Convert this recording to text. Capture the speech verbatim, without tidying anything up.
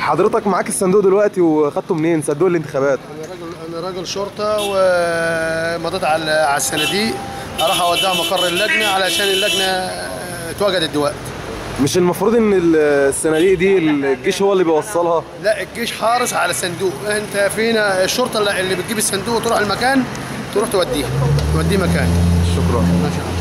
حضرتك معاك الصندوق دلوقتي وخدته منين؟ صندوق الانتخابات. انا راجل انا راجل شرطه ومضيت على على الصناديق، اروح اوديها مقر اللجنه علشان اللجنه اتوجدت دلوقتي. مش المفروض ان الصناديق دي الجيش هو اللي بيوصلها؟ لا، الجيش حارس على الصندوق. انت فينا الشرطه اللي بتجيب الصندوق وتروح المكان، تروح توديه توديه مكان. شكرا. ماشي.